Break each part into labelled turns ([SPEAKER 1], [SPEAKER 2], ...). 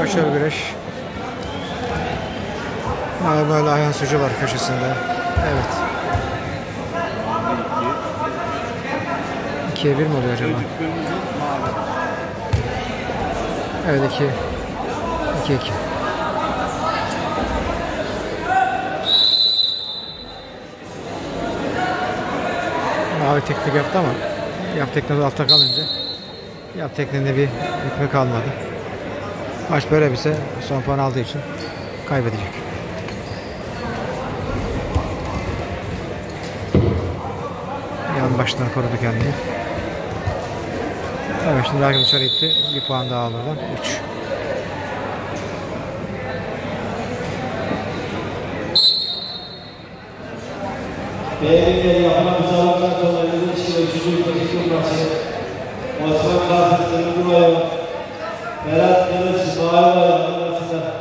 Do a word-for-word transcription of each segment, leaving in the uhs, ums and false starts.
[SPEAKER 1] Aşağı güreş. Abi böyle ayağın sucu var köşesinde. Evet. ikiye bir mi oluyor acaba? Evet iki. iki iki. Mavi teknik yaptı ama yap teknik altta kalınca yap tekniğinde bir hükmü kalmadı. Maç böyle bise son puan aldığı için kaybedecek. Yan baştan korudu kendini. Evet şimdi rakip dışarı gitti. Bir puan daha aldı oradan. üç.
[SPEAKER 2] Değerli yapılan müsabakalar sonlarında ilişkiler üçüncü pozisyon maçı Osman Kafir Sırrı Boyu Berat Kılıç Mavi Boyu arasında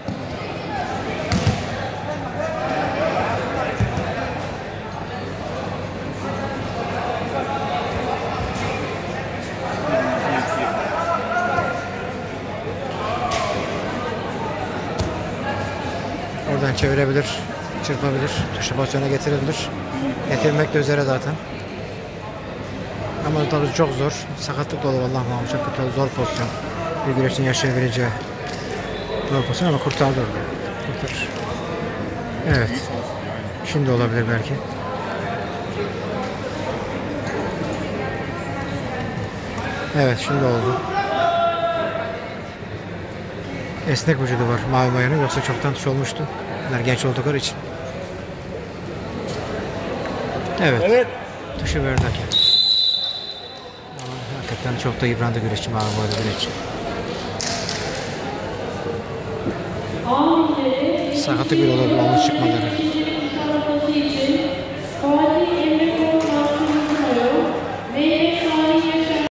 [SPEAKER 1] oradan çevirebilir, çırpabilir, tuşlu pozisyona getirebilir. Getirmek de üzere zaten. Ama tabii çok zor. Sakatlık dolu vallahi ama çok kötü, zor pozisyon. Bir güreşin yaşayabileceği zor pozisyon ama kurtardı orada. Kurtarır. Evet. Şimdi olabilir belki. Evet şimdi oldu. Esnek vücudu var mavi mayanın, yoksa çoktan tuş olmuştu. Bunlar genç oldukları için. Evet. Evet. Tuşu verdi hakem. Ama hakikaten çok da yıprandı güreşçi, mavi boylu güreşçi. Sakatlık bile olabilir, omuz çıkmaları.